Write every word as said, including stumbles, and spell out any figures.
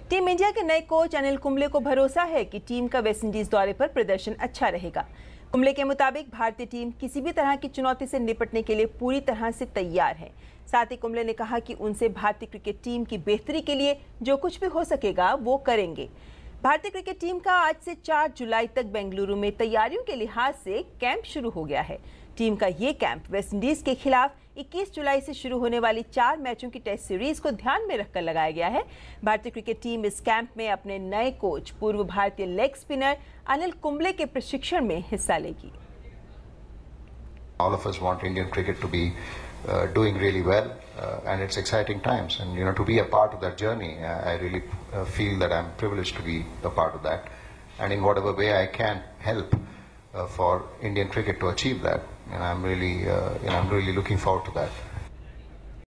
Team India के नए coach Anil Kumble को भरोसा है कि टीम का वेस्टइंडीज दौरे पर प्रदर्शन अच्छा रहेगा। कुंबले के मुताबिक भारतीय टीम किसी भी तरह की चुनौती से निपटने के लिए पूरी तरह से तैयार है। साथ ही कुंबले ने कहा कि उनसे भारतीय क्रिकेट टीम की बेहतरी के लिए जो कुछ भी हो सकेगा वो करेंगे। भारतीय क्रिकेट टीम का आज से चार जुलाई तक बेंगलुरु में तैयारियों के लिहाज से कैंप शुरू हो गया है। टीम का ये कैंप वेस्टइंडीज के खिलाफ इक्कीस जुलाई से शुरू होने वाली चार मैचों की टेस्ट सीरीज को ध्यान में रखकर लगाया गया है। भारतीय क्रिकेट टीम इस कैंप में अपने नए कोच पूर्व भारतीय लेग स्पिनर अनिल कुंबले के प्रशिक्षण में हिस्सा लेगी। All of us want Indian cricket to be uh, doing really well, uh, and it's exciting times. And you know, to be a part of that journey, uh, I really uh, feel that I'm privileged to be a part of that. And in whatever way I can help uh, for Indian cricket to achieve that, and I'm really, uh, you know, I'm really looking forward to that.